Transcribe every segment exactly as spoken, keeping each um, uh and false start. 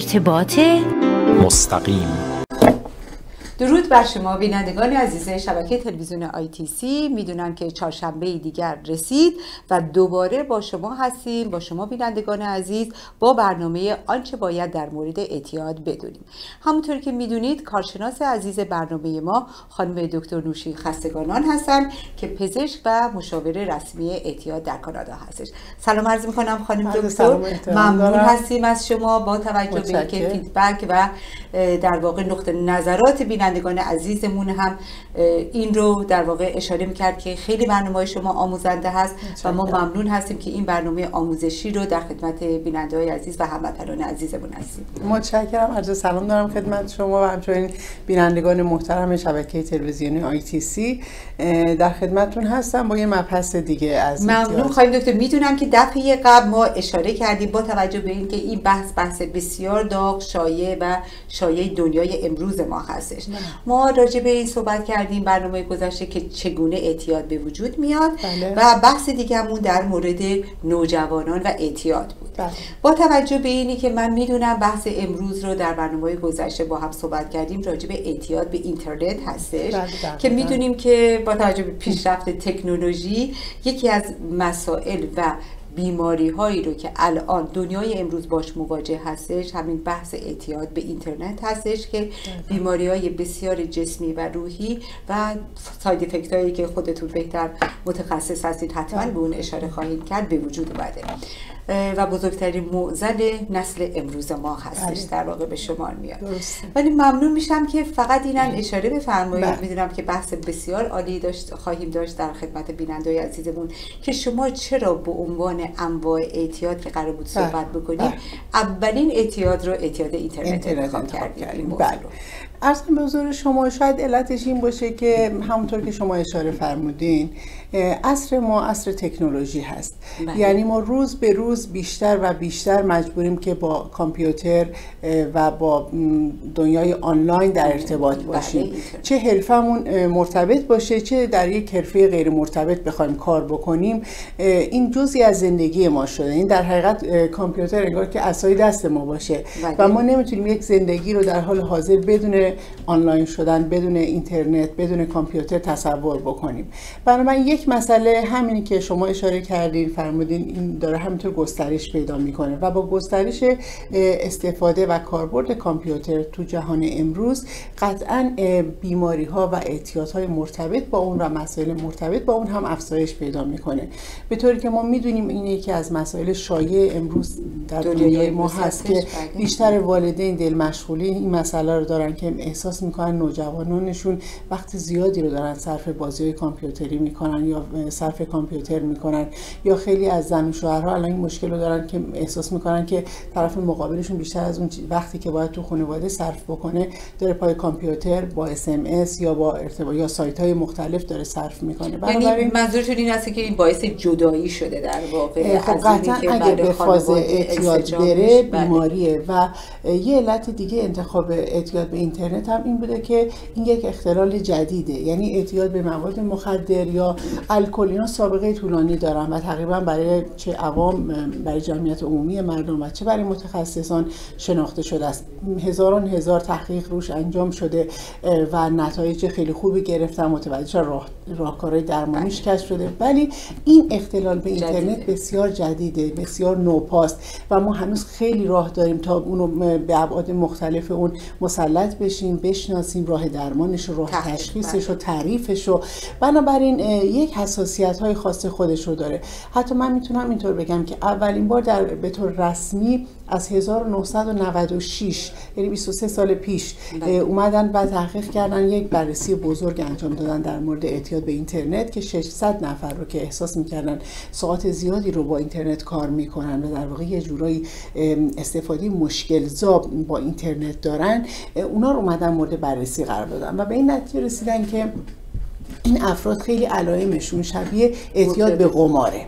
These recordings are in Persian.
ارتباط مستقیم. درود بر شما بینندگان عزیز شبکه تلویزیون آی تی سی. میدونم که چهارشنبه دیگر رسید و دوباره با شما هستیم، با شما بینندگان عزیز، با برنامه آنچه باید در مورد اعتیاد بدونیم. همونطور که میدونید کارشناس عزیز برنامه ما خانم دکتر نوشین خستگانان هستن که پزشک و مشاور رسمی اعتیاد در کانادا هستش. سلام عرض میکنم خانم دکتر، ممنون هستیم از شما با توجه به اینکه فیدبک و در واقع نقطه نظرات بینندگان عزیزمون هم این رو در واقع اشاره میکرد که خیلی برنامه شما آموزنده هست و ما ممنون هستیم که این برنامه آموزشی رو در خدمت بیننده‌های عزیز و هموطنان عزیزمون هستیم. متشکرم. عرض سلام دارم خدمت شما و همچنین بینندگان محترم شبکه تلویزیونی آی تی سی. در خدمتتون هستم با یه مبحث دیگه از ممنون خانم دکتر. میدونم که دفعه قبل ما اشاره کردیم با توجه به اینکه این بحث بحث بسیار داغ، شایع و شایع دنیای امروز ما هستش. ما راجع به این صحبت کردیم برنامه گذشته که چگونه اعتیاد به وجود میاد. بله. و بحث دیگه‌مون در مورد نوجوانان و اعتیاد بود. بله. با توجه به اینی که من میدونم بحث امروز رو در برنامه گذشته با هم صحبت کردیم راجع به اعتیاد به اینترنت هستش. بله. بله. که میدونیم که با توجه به پیشرفت تکنولوژی یکی از مسائل و بیماری هایی رو که الان دنیای امروز باش مواجه هستش همین بحث اعتیاد به اینترنت هستش که بیماری های بسیار جسمی و روحی و ساید افکت هایی که خودتون بهتر متخصص هستید حتما به اون اشاره خواهید کرد به وجود اومده و بزرگترین معضل نسل امروز ما هستش در واقع به شمار میاد. ولی ممنون میشم که فقط اینن اشاره بفرمایید. میدونم که بحث بسیار عالی داشت خواهیم داشت در خدمت بیننده‌های عزیزمون که شما چرا به عنوان انواع اعتیاد که قرار بود صحبت بکنیم اولین اعتیاد رو اعتیاد اینترنت انتخاب کردیم. عرضم به حضور شما شاید علتش این باشه که همونطور که شما اشاره فرمودین عصر ما عصر تکنولوژی هست. بله. یعنی ما روز به روز بیشتر و بیشتر مجبوریم که با کامپیوتر و با دنیای آنلاین در ارتباط باشیم. بله. چه حرفمون مرتبط باشه چه در یک حرفه غیر مرتبط بخوایم کار بکنیم، این جزئی از زندگی ما شده. این در حقیقت کامپیوتر انگار که عصای دست ما باشه. بله. و ما نمیتونیم یک زندگی رو در حال حاضر بدون آنلاین شدن، بدون اینترنت، بدون کامپیوتر تصور بکنیم. بنابراین یک مسئله همینی که شما اشاره کردین فرمودین این داره همینطور گسترش پیدا میکنه و با گسترش استفاده و کاربرد کامپیوتر تو جهان امروز قطعاً بیماری ها و اعتیادهای مرتبط با اون و مسائل مرتبط با اون هم افزایش پیدا میکنه. به طوری که ما میدونیم این یکی از مسائل شایع امروز در دنیای ما هست که بیشتر والدین دل مشغولی این مسئله رو دارن که احساس میکنن نوجوانانشون وقت زیادی رو دارن صرف بازی‌های کامپیوتری میکنن یا صرف کامپیوتر میکنن، یا خیلی از زن و شوهرها الان این مشکل رو دارن که احساس میکنن که طرف مقابلشون بیشتر از اون وقتی که باید تو خانواده صرف بکنه داره پای کامپیوتر با اس ام اس یا با ارتباط یا سایت‌های مختلف داره صرف میکنه. یعنی منظورتون این است که این باعث جدایی شده در واقع. خب قطعا اگه به فاز اعتیاد بره بیماریه. و یه علت دیگه انتخاب اعتیاد به اینترنت هم این بوده که این یک اختلال جدیده. یعنی اعتیاد به مواد مخدر یا الکل اینا سابقه طولانی دارن و تقریبا برای چه عوام برای جمعیت عمومی مردم و چه برای متخصصان شناخته شده است. هزاران هزار تحقیق روش انجام شده و نتایج خیلی خوبی گرفتن، متوجه راه راهکارهای درمانیش کشف شده. ولی این اختلال به اینترنت بسیار جدیده، بسیار نوپاست و ما هنوز خیلی راه داریم تا اونو به ابعاد مختلف اون مسلط بشیم، بشناسیم راه درمانش، راه تشخیصش و تعریفش. و بنابراین یک حساسیت های خاص خودش رو داره. حتی من میتونم اینطور بگم که اولین بار در به طور رسمی از هزار و نهصد و نود و شش یعنی بیست و سه سال پیش اومدن و تحقیق کردن، یک بررسی بزرگ انجام دادن در مورد اعتیاد به اینترنت که ششصد نفر رو که احساس میکردن ساعت زیادی رو با اینترنت کار میکنن و در واقع یه جورایی استفاده مشکل زا با اینترنت دارن، اونا رو اومدن مورد بررسی قرار دادن و به این نتیجه رسیدن که این افراد خیلی علائمشون شبیه اعتیاد به قماره.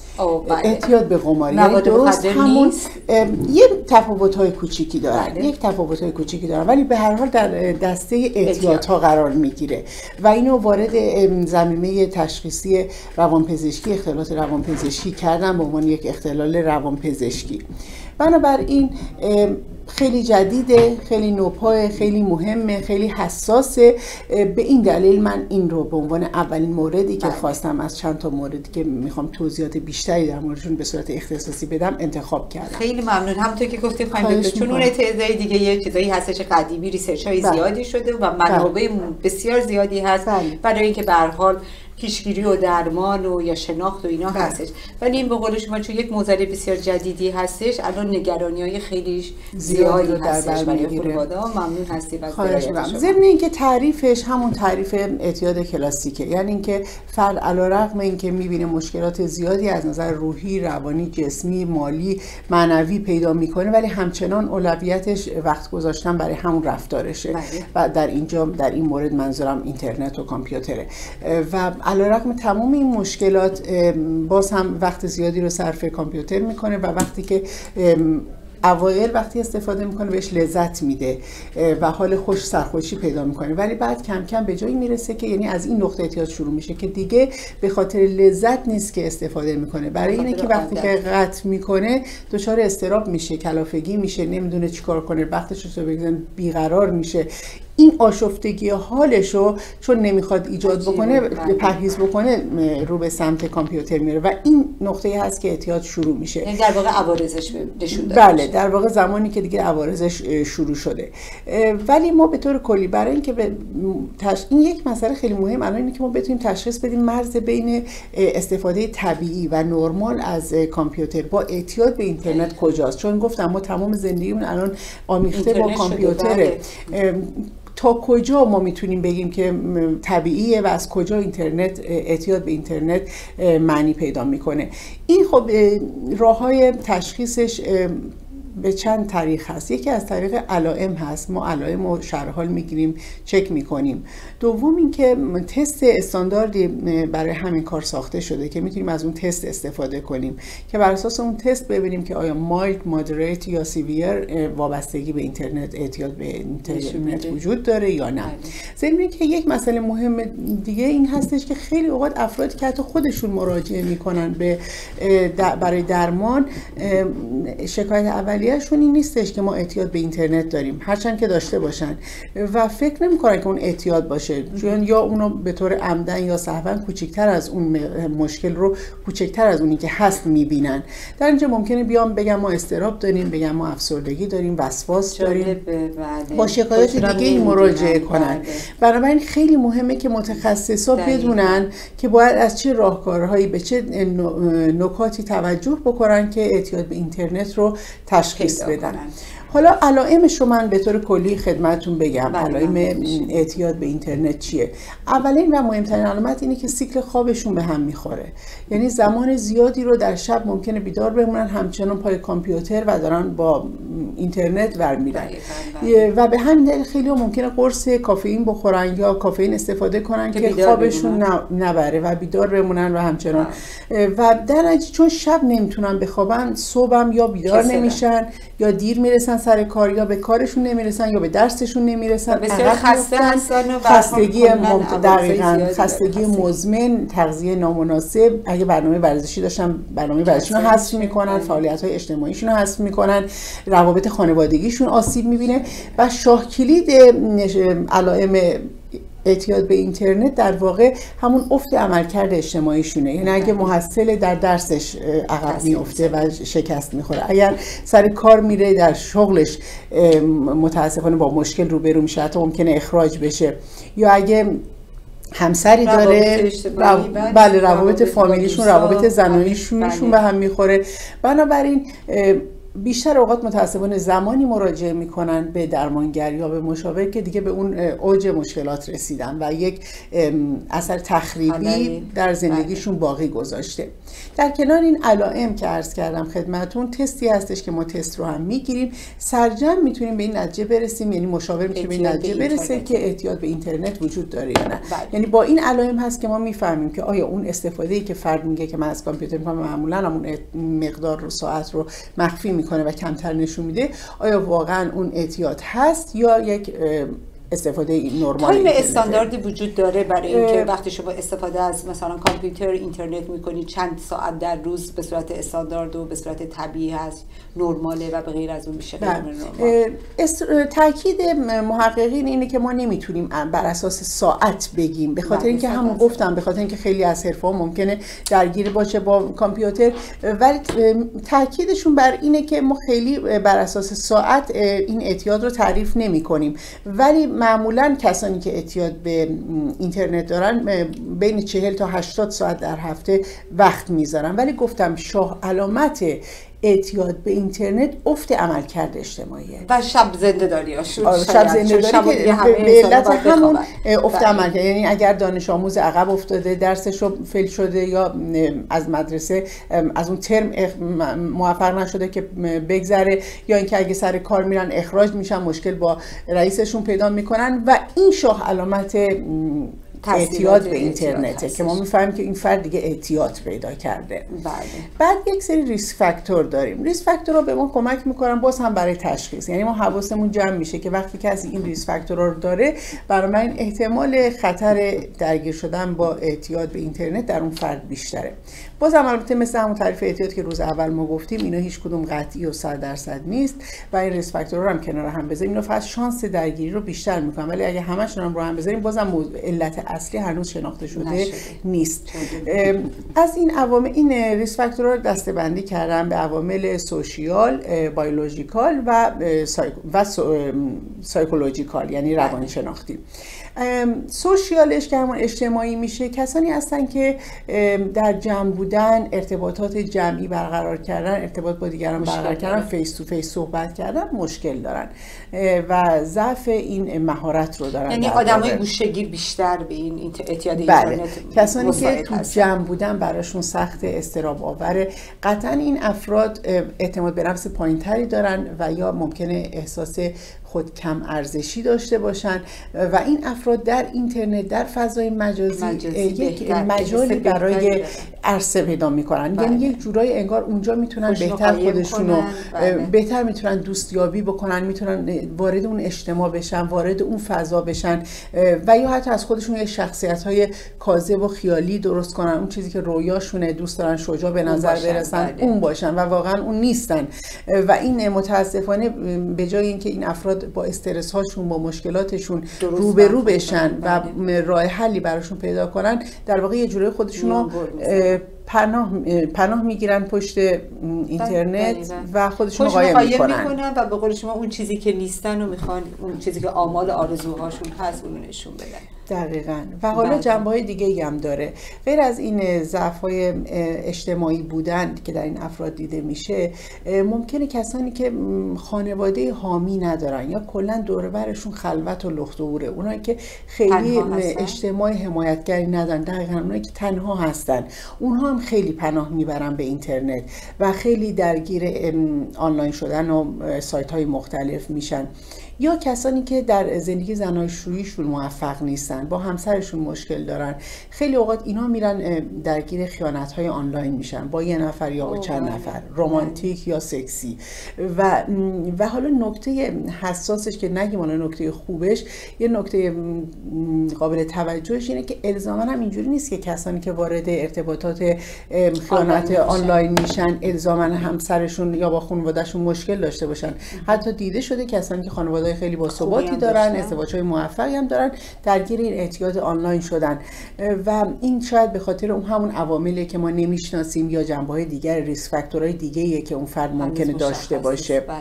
اعتیاد به قمار، یعنی درست همون یه تفاوت‌های کوچیکی دارن. بله. یک تفاوت‌های کوچیکی دارن ولی به هر حال در دسته اعتیادها قرار میگیره و اینو وارد زمینه تشخیصی روانپزشکی، اختلالات روانپزشکی کردن به عنوان یک اختلال روانپزشکی. بنابراین خیلی جدیده، خیلی نوپای، خیلی مهمه، خیلی حساسه. به این دلیل من این رو به عنوان اولین موردی که خواستم از چند تا موردی که میخوام توضیحات بیشتری در موردشون به صورت اختصاصی بدم انتخاب کردم. خیلی ممنون. همونطور که گفتیم خواهیم بگیم چون اون تعدادی دیگه یه چیزایی هستش قدیمی، ریسرچ های زیادی شده و منابع بسیار زیادی هست برای اینکه به هر حال پیشگیری و درمان و یا شناخت و اینا بله. هستش. ولی این به قول شما چون یک موضوع بسیار جدیدی هستش، الان نگرانی‌های خیلی زیادی هستش برای خانواده‌ها. ممنون هستی از درایت. ضمن اینکه تعریفش همون تعریف اعتیاد کلاسیکه، یعنی اینکه فرد علیرغم اینکه می‌بینه مشکلات زیادی از نظر روحی، روانی، جسمی، مالی، معنوی پیدا می‌کنه، ولی همچنان اولویتش وقت گذاشتن برای همون رفتارشه. بله. و در اینجا در این مورد منظورم اینترنت و کامپیوتره. و علیرغم تمام این مشکلات باز هم وقت زیادی رو صرف کامپیوتر میکنه و وقتی که اوایل وقتی استفاده میکنه بهش لذت میده و حال خوش سرخوشی پیدا میکنه، ولی بعد کم کم به جایی میرسه که یعنی از این نقطه اعتیاد شروع میشه که دیگه به خاطر لذت نیست که استفاده میکنه، برای اینه که وقتی که قطع میکنه دچار اضطراب میشه، کلافگی میشه، نمیدونه چیکار کنه، وقتش رو بگذاره، بیقرار میشه. این آشفتگی حالشو چون نمیخواد ایجاد بکنه، پرهیز بکنه، رو به سمت کامپیوتر میره و این نقطه‌ای هست که اعتیاد شروع میشه. یعنی در واقع عوارضش نشون داده. بله، در واقع زمانی که دیگه عوارضش شروع شده. ولی ما به طور کلی برای اینکه به تش... این یک مسئله خیلی مهم الان اینه که ما بتونیم تشخیص بدیم مرز بین استفاده طبیعی و نرمال از کامپیوتر با اعتیاد به اینترنت کجاست. چون گفتم ما تمام زندگیمون الان آمیخته با کامپیوتره. تا کجا ما میتونیم بگیم که طبیعیه و از کجا اینترنت، اعتیاد به اینترنت معنی پیدا میکنه؟ این خب راههای تشخیصش به چند طریق هست. یکی از طریق علائم هست، ما علائم رو شرحال میگیریم، چک میکنیم. دوم این که تست استانداردی برای همین کار ساخته شده که میتونیم از اون تست استفاده کنیم که بر اساس اون تست ببینیم که آیا مایلد، مادریت یا سیویر وابستگی به اینترنت، اعتیاد به اینترنت وجود داره یا نه. ضمن اینکه یک مسئله مهم دیگه این هستش که خیلی اوقات افرادی که حتی خودشون مراجعه میکنن به برای درمان، شکایت اولی شون این نیستش که ما اعتیاد به اینترنت داریم، هرچند که داشته باشن و فکر نمی‌کنن که اون اعتیاد باشه، چون یا اونو به طور عمدن یا سهوا کوچکتر از اون مشکل رو کوچکتر از اونی که هست میبینن. در اینجا ممکنه بیام بگم ما اضطراب داریم، بگم ما افسردگی داریم، وسواس داریم، با شکایات دیگه این مراجعه کنن. بنابراین خیلی مهمه که متخصصا بدونن که باید از چه راهکارهایی به چه نکاتی توجه بکنن که اعتیاد به اینترنت رو تشخیص بدن. حالا علائمش رو من به طور کلی خدمتتون بگم. علائم اعتیاد به اینترنت چیه؟ اولین و مهمترین علامت اینه که سیکل خوابشون به هم میخوره، یعنی زمان زیادی رو در شب ممکنه بیدار بمونن همچنان پای کامپیوتر و دارن با اینترنت ور میرن و به همین دلیل خیلی ممکنه قرص کافئین بخورن یا کافئین استفاده کنن که, که خوابشون نبره و بیدار بمونن و همچنان و در نتیجه چون شب نمیتونن بخوابن، صبحم یا بیدار نمیشن یا دیر میرسن سر کار یا به کارشون نمیرسن یا به درسشون نمیرسن، بسیار خسته هستن و خستگی دقیقاً خستگی مزمن، تغذیه نامناسب، اگه برنامه ورزشی داشتن برنامه ورزشیشون رو حذف میکنن، فعالیت‌های اجتماعیشون رو حذف میکنن، روابط خانوادگیشون آسیب میبینه و شاه کلید علائم اعتیاد به اینترنت در واقع همون افت عملکرد اجتماعیشونه. یعنی اگه محصل در درسش عقب میفته و شکست میخوره، اگر سر کار میره در شغلش متاسفانه با مشکل روبرو میشه، حتی ممکنه اخراج بشه، یا اگه همسری داره، بله روابط فامیلیشون، روابط زنانیشون به هم میخوره. بنابراین بیشتر اوقات متاسفانه زمانی مراجعه میکنن به درمانگر یا به مشاور که دیگه به اون اوج مشکلات رسیدن و یک اثر تخریبی در زندگیشون باقی گذاشته. در کنار این علائم که عرض کردم خدمتون، تستی هستش که ما تست رو هم میگیریم، سرجم میتونیم به این نتیجه برسیم، یعنی مشاور میتونه به این نتیجه برسه که اعتیاد به اینترنت وجود داره یا نه. یعنی با این علائم هست که ما میفهمیم که آیا اون استفاده‌ای که فرد میگه که من از کامپیوتر میکنم معمولا همون مقدار رو ساعت رو مخفی میکنه و کمتر نشون میده، آیا واقعا اون اعتیاد هست یا یک استفاده نرمال. تایم استانداردی وجود داره برای اینکه وقتی شما استفاده از مثلا کامپیوتر اینترنت میکنید چند ساعت در روز به صورت استاندارد و به صورت طبیعی هست، نرماله و به غیر از اون میشه غیر نرمال؟ تاکید محققین اینه که ما نمیتونیم بر اساس ساعت بگیم، به خاطر اینکه همون گفتم، به خاطر اینکه خیلی از حرفه‌ها ممکنه درگیر باشه با کامپیوتر، ولی تاکیدشون بر اینه که ما خیلی بر اساس ساعت این اعتیاد رو تعریف نمی کنیم، ولی معمولا کسانی که اعتیاد به اینترنت دارن بین چهل تا هشتاد ساعت در هفته وقت میذارن. ولی گفتم شاه علامت اعتیاد به اینترنت افت عملکرد اجتماعیه و شب زنده داری هاشون. آره شب زنده داری که به علت همون افت عملکرد، یعنی اگر دانش آموز عقب افتاده، درسش رو فیل شده یا از مدرسه از اون ترم موفق نشده که بگذره، یا اینکه اگه سر کار میرن اخراج میشن، مشکل با رئیسشون پیدا میکنن و این شاه علامت اعتیاد به اینترنته که ما میفهمیم که این فرد دیگه اعتیاد پیدا کرده. بله. بعد یک سری ریسک فاکتور داریم. ریسک فاکتورها به ما کمک میکنن باز هم برای تشخیص، یعنی ما حواسمون جمع میشه که وقتی کسی این ریسک فاکتورها رو داره، برای من احتمال خطر درگیر شدن با اعتیاد به اینترنت در اون فرد بیشتره. باز هم البته مثل همون تعریف اعتیاد که روز اول ما گفتیم، اینا هیچ کدوم قطعی و صد درصد نیست و این ریسک فاکتورها رو هم کنار هم بذاریم، اینا فقط شانس درگیری رو بیشتر میکنن، ولی اگه همه‌شون هم رو هم بذاریم بازم علت اصلی هنوز شناخته شده نشده. نیست. از این عوامل، این ریسک فاکتورها رو دسته‌بندی کردن به عوامل سوشیال، بیولوژیکال و و سایکولوژیکال، یعنی روانشناختی. سوشیالش که همون اجتماعی میشه، کسانی هستن که در جمع بودن، ارتباطات جمعی برقرار کردن، ارتباط با دیگران برقرار کردن، فیس تو فیس صحبت کردن مشکل دارن و ضعف این مهارت رو دارن. یعنی آدمای گوشه‌گیر بیشتر به این اعتیاد بله. اینترنت کسانی که تو هستن. جمع بودن براشون سخت، استراب آوره. قطعا این افراد اعتماد به نفس پایینتری دارن و یا ممکنه احساس خود کم ارزشی داشته باشن و این افراد در اینترنت، در فضای مجازی, مجازی یک مجالی برای عرصه پیدا میکنن. یعنی یک جورایی انگار اونجا میتونن بهتر خودشونو بهتر میتونن دوستیابی بکنن، میتونن وارد اون اجتماع بشن، وارد اون فضا بشن و یا حتی از خودشون یه شخصیت‌های کاذب و خیالی درست کنن، اون چیزی که رویاشونه دوست دارن شجاع به نظر برسن بله. اون باشن و واقعا اون نیستن و این متاسفانه به جای اینکه این افراد با استرس هاشون، با مشکلاتشون روبرو بشن و راه حلی براشون پیدا کنن، در واقع یه جوری خودشونو پناه پناه میگیرن پشت اینترنت و خودشون قایم میکنن و به قول شما اون چیزی که نیستن و میخوان، اون چیزی که آمال آرزوهاشون هست اون نشون بدن. دقیقاً. و حالا جنبه‌های دیگه‌ای هم داره غیر از این ضعف‌های اجتماعی بودن که در این افراد دیده میشه. ممکنه کسانی که خانواده حامی ندارن یا کلاً دور و برشون خلوت و لخت و اوره، اونایی که خیلی اجتماع حمایتگری ندارن، دقیقاً اونایی که تنها هستن، اونها هم خیلی پناه میبرن به اینترنت و خیلی درگیر آنلاین شدن و سایت‌های مختلف میشن. یا کسانی که در زندگی زناشوییشون موفق نیستن، با همسرشون مشکل دارن، خیلی اوقات اینا میرن درگیر خیانت‌های آنلاین میشن با یه نفر یا با چند نفر، رمانتیک یا سکسی. و و حالا نکته حساسش که نگیم حالا نکته خوبش، یه نکته قابل توجهش اینه که الزاما هم اینجوری نیست که کسانی که وارد ارتباطات خیانت آنلاین میشن الزاما همسرشون یا با خانواده‌شون مشکل داشته باشن. حتی دیده شده کسانی که خانواده خیلی با ثباتی دارن، ازدواج‌های موفقی هم دارن، درگیر این اعتیاد آنلاین شدن و این شاید به خاطر اون همون عواملی که ما نمیشناسیم یا جنبه‌های دیگر، ریسک فاکتورهای دیگه‌ایه که اون فرد ممکنه داشته باشه. بله.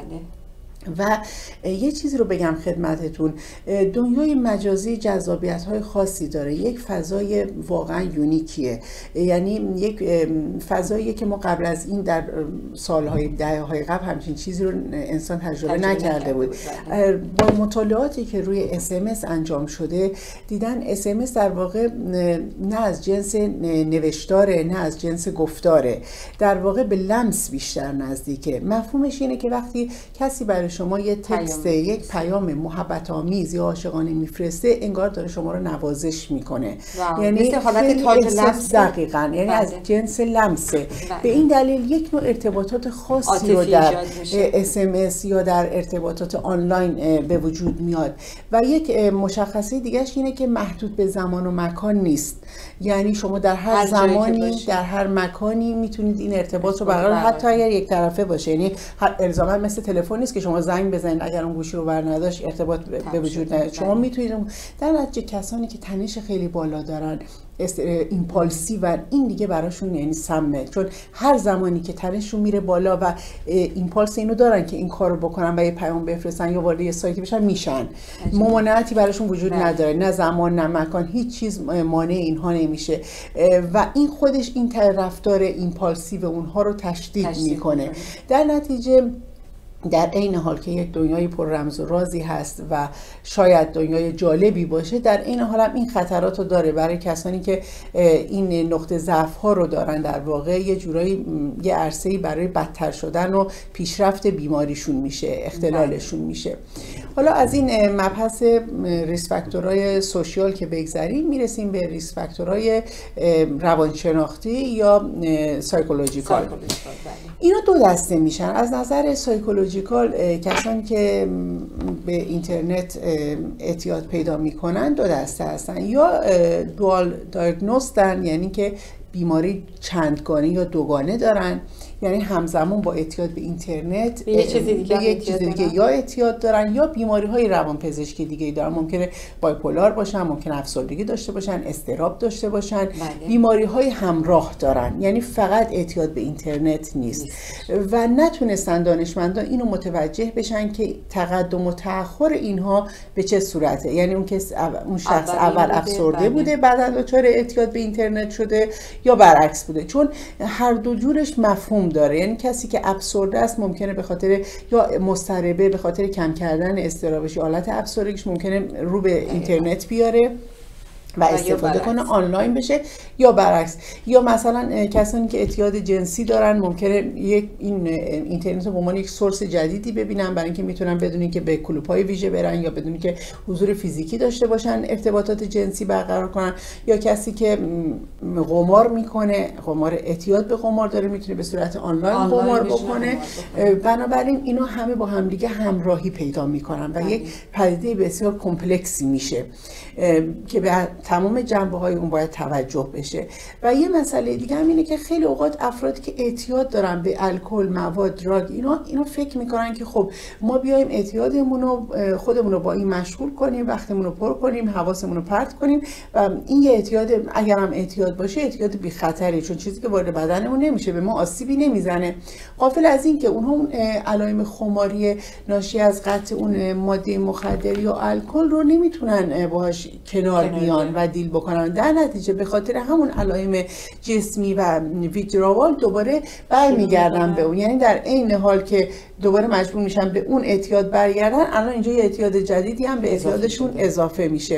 و یه چیزی رو بگم خدمتتون، دنیای مجازی جذابیت‌های خاصی داره، یک فضای واقعا یونیکیه، یعنی یک فضاییه که ما قبل از این در سالهای دهه‌های قبل همچین چیزی رو انسان تجربه نکرده بود. با مطالعاتی که روی اس ام اس انجام شده دیدن اس ام اس در واقع نه از جنس نوشتاره نه از جنس گفتاره، در واقع به لمس بیشتر نزدیکه. مفهومش اینه که وقتی کسی برای شما یه تکست، یک پیام محبت آمیز یا عاشقانه میفرسته، انگار داره شما رو نوازش میکنه. یعنی مثل حالت تاج لمس. دقیقاً، یعنی بله. از جنس لمسه. بله. به این دلیل یک نوع ارتباطات خاصی رو در اس ام اس یا در ارتباطات آنلاین به وجود میاد و یک مشخصه دیگهش اینه که محدود به زمان و مکان نیست. یعنی شما در هر, هر زمانی در هر مکانی میتونید این ارتباط رو برقرار، حتی اگر یک طرفه باشه. یعنی الزاما مثل تلفن نیست که شما زنگ بزنید اگر اون گوشی رو بر نداشت ارتباط به وجود نیاد. شما میتونید در نتیجه کسانی که تنش خیلی بالا دارن، ایمپالسی و این دیگه براشون یعنی سمه، چون هر زمانی که تنششون میره بالا و ایمپالس اینو دارن که این کارو بکنن و یه پیام بفرستن یا وارد یه سایتی بشن، میشن. ممانعتی براشون وجود نداره، نه زمان نه مکان، هیچ چیز مانع اینها نمیشه و این خودش این رفتار ایمپالسی و اونها رو تشدید, تشدید میکنه. در نتیجه در عین حال که یک دنیای پر رمز و رازی هست و شاید دنیای جالبی باشه، در عین حال هم این خطرات رو داره برای کسانی که این نقطه ضعف ها رو دارن. در واقع یه جورایی یه عرصه‌ای برای بدتر شدن و پیشرفت بیماریشون میشه، اختلالشون میشه. حالا از این مبحث ریسک فاکتورهای سوشیال که بگذریم، میرسیم به ریسک فاکتورهای روانشناختی یا سایکولوژیکال. اینا دو دسته میشن. از نظر سایکولوژیکال کسانی که به اینترنت اعتیاد پیدا میکنن دو دسته هستن، یا دوال دایگنوستن، یعنی که بیماری چندگانه یا دوگانه دارن، یعنی همزمان با اعتیاد به اینترنت به یک چیز دیگه, به یک چیز دیگه یا اعتیاد دارن یا بیماری‌های روانپزشکی دیگه دارن. ممکنه بایپولار باشن، ممکنه افسردگی داشته باشن، اضطراب داشته باشن. بله. بیماری‌های همراه دارن، یعنی فقط اعتیاد به اینترنت نیست. نیست و نتونستن دانشمندان اینو متوجه بشن که تقدم و تأخر اینها به چه صورته. یعنی اون کس اون شخص اول افسرده بله. بوده، بعد دچار اعتیاد به اینترنت شده، یا برعکس بوده، چون هر دو جورش مفهوم داره. یعنی کسی که افسرده است ممکنه به خاطر یا مضطربه به خاطر کم کردن اضطرابش یا حالت افسردگیش ممکنه رو به اینترنت بیاره و استفاده کنه، آنلاین بشه، یا برعکس. یا مثلا کسانی که اعتیاد جنسی دارن ممکنه یک این اینترنت رو به عنوان یک سورس جدیدی ببینن، برای اینکه میتونن بدون که به کلوپ‌های ویژه برن یا بدون که حضور فیزیکی داشته باشن ارتباطات جنسی برقرار کنن. یا کسی که قمار میکنه، قمار اعتیاد به قمار داره، میتونه به صورت آنلاین, آنلاین قمار بکنه. بنابراین اینا همه با همدیگه همراهی پیدا میکنن و یک پدیده بسیار کمپلکسی میشه که به تمام جنبه‌های اون باید توجه بشه. و یه مسئله دیگه هم اینه که خیلی اوقات افرادی که اعتیاد دارن به الکل، مواد، دراگ، اینا اینا فکر میکنن که خب ما بیایم اعتیادمون رو خودمون رو با این مشغول کنیم، وقتمون رو پر کنیم، حواسمون رو پرت کنیم و این یه اعتیاد، اگر هم اعتیاد باشه اعتیاد بی خطری، چون چیزی که وارد بدنمون نمیشه، به ما آسیبی نمیزنه. غافل از این که اونها اون علائم خماری ناشی از قطع اون ماده مخدر یا الکل رو نمیتونن باهاش کنار بیان و دیل بکنن. در نتیجه به خاطر همون علائم جسمی و ویدروال دوباره برمیگردن به اون. یعنی در عین حال که دوباره مجبور میشن به اون اعتیاد برگردن، الان اینجا یه اعتیاد جدیدی هم به اعتیادشون اضافه میشه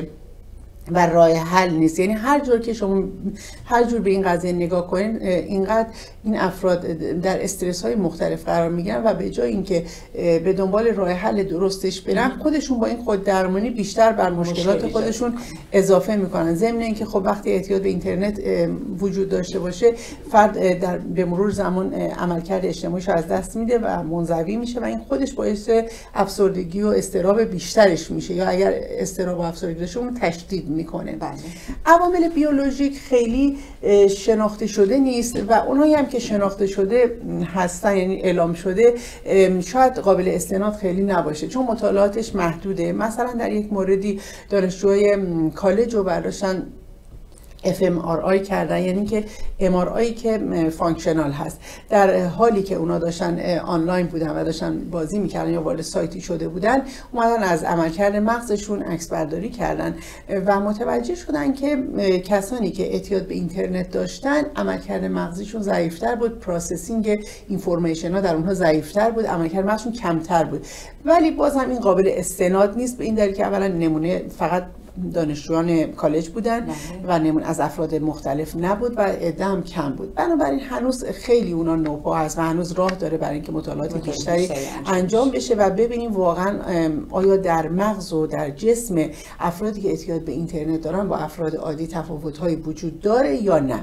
و راه حل نیست. یعنی هر جور که شما هر جور به این قضیه نگاه کنین، اینقدر این افراد در استرس های مختلف قرار میگیرن و به جای اینکه به دنبال راه حل درستش برن، خودشون با این خود درمانی بیشتر بر مشکلات خودشون اضافه میکنن. ضمن اینکه خب وقتی اعتیاد به اینترنت وجود داشته باشه، فرد در به مرور زمان عملکرد اجتماعیش از دست میده و منزوی میشه و این خودش باعث افسردگی و اضطراب بیشترش میشه، یا اگر اضطراب و افسردگی داشته اون تشدید میکنه. بله. عوامل بیولوژیک خیلی شناخته شده نیست و اونایی هم که شناخته شده هستن، یعنی اعلام شده، شاید قابل استناد خیلی نباشه چون مطالعاتش محدوده. مثلا در یک موردی دانشجوهای کالج رو برداشتن اف ام آر آی کردن، یعنی که ام آر آی که فانکشنال هست، در حالی که اونا داشتن آنلاین بودن و داشتن بازی میکردن یا وارد سایتی شده بودن، اومدن از عملکرد مغزشون عکس برداری کردن و متوجه شدن که کسانی که اعتیاد به اینترنت داشتن عملکرد مغزشون ضعیفتر بود، پروسسینگ اینفورمیشن ها در اونها ضعیفتر بود، عملکرد مغزشون کمتر بود. ولی بازم این قابل استناد نیست، به این دلیل که اولا نمونه فقط دانشجویان کالج بودن و نمون از افراد مختلف نبود و اعدام کم بود. بنابراین هنوز خیلی اونا نوپا هست و هنوز راه داره برای اینکه مطالعات بیشتری انجام بشه و ببینیم واقعا آیا در مغز و در جسم افرادی که اعتیاد به اینترنت دارن با افراد عادی تفاوت‌هایی وجود داره یا نه.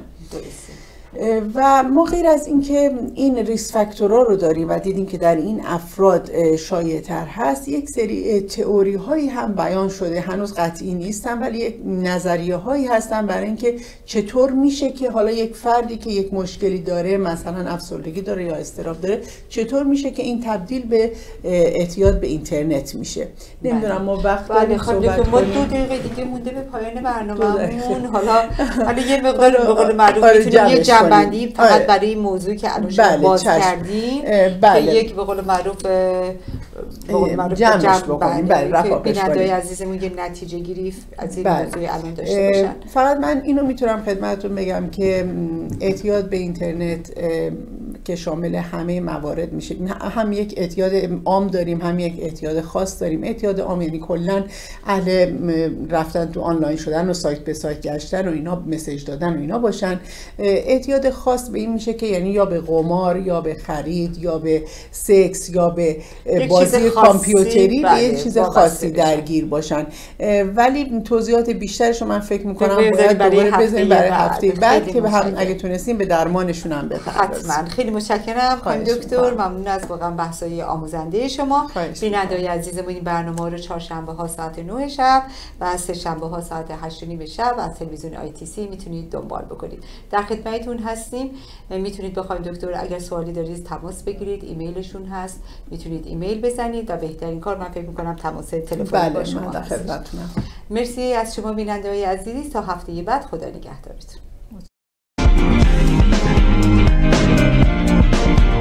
و ما غیر از اینکه این ریس فاکتورها رو داریم و دیدیم که در این افراد شایع‌تر هست، یک سری تئوری هایی هم بیان شده، هنوز قطعی نیستن ولی یک نظریه هایی هستن برای اینکه چطور میشه که حالا یک فردی که یک مشکلی داره، مثلا افسردگی داره یا اضطراب داره، چطور میشه که این تبدیل به اعتیاد به اینترنت میشه. نمیدونم ما وقت داریم صحبت کنیم. ما دو دقیقه دیگه مونده به پایان برنامه‌مون. حالا حالا یه مقدار به قول معروف میتونیم جنبندی فقط بله. برای این موضوع که الان شما بله. باز چشم. کردیم بله. که یک به قول معروف به قول معروف جمعش بکنیم بله. که بیننده‌های عزیزمون یه نتیجه گیری از این بله. موضوع الان داشته باشن. فقط من اینو میتونم خدمتتون بگم که اعتیاد به اینترنت که شامل همه موارد میشه، هم یک اعتیاد عام داریم هم یک اعتیاد خاص داریم. اعتیاد عام یعنی کلا اهل رفتن تو آنلاین شدن و سایت به سایت گشتن و اینا، مسیج دادن و اینا باشن. اعتیاد خاص به این میشه که یعنی یا به قمار یا به خرید یا به سکس یا به بازی کامپیوتری به یه چیز خاصی درگیر باشن. ولی توضیحات بیشترش من فکر میکنم باید دوباره بزنیم برای هفته بعد که به هم اگه تونستیم به درمانشون هم بپردازیم. حتما. خیلی متشکرم خانم دکتر، ممنون از واقعا بحث‌های آموزنده شما. بیننده‌های عزیزمون این برنامه رو چهارشنبه‌ها ساعت نه شب و سه شنبه‌ها ساعت هشت و نیم شب از تلویزیون آی تی سی میتونید دنبال بکنید. در خدمتتون هستیم. میتونید با خانم دکتر اگر سوالی دارید تماس بگیرید، ایمیلشون هست، میتونید ایمیل بزنید و بهترین کار من فکر می‌کنم تماس تلفنی با شما در خدمتتونم. مرسی از شما بیننده‌های عزیز. تا هفته بعد خدا نگهدارتون.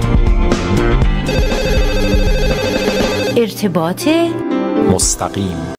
ارتباط مستقیم